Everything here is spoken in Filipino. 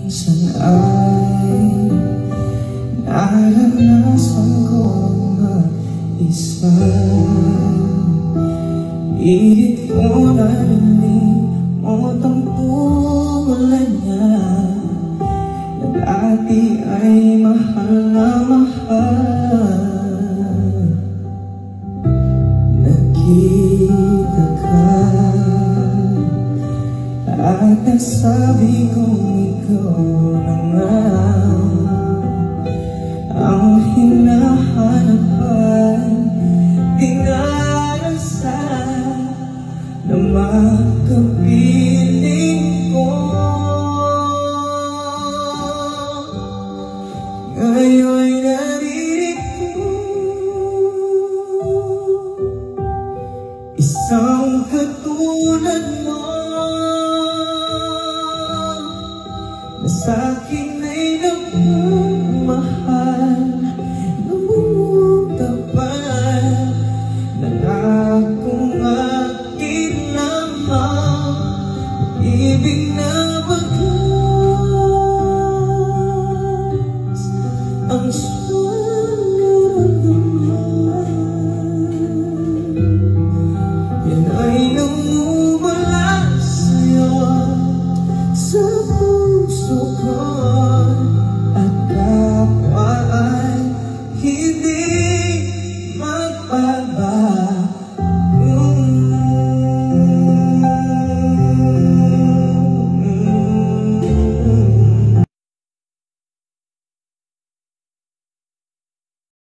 minsan ay naranasan ko mag-isa. Pilit ko narinig mo tampulan niya na dati ay mahal na mahal. Nakita ka at nasabi kong ikaw na nga ang hinahanap ay dinarasan na makapiling ko. Ngayo'y naririto, isang katulad mo na sa'kin ay nagmamahal, namumutapan ng akong akin lamang, ibig na wag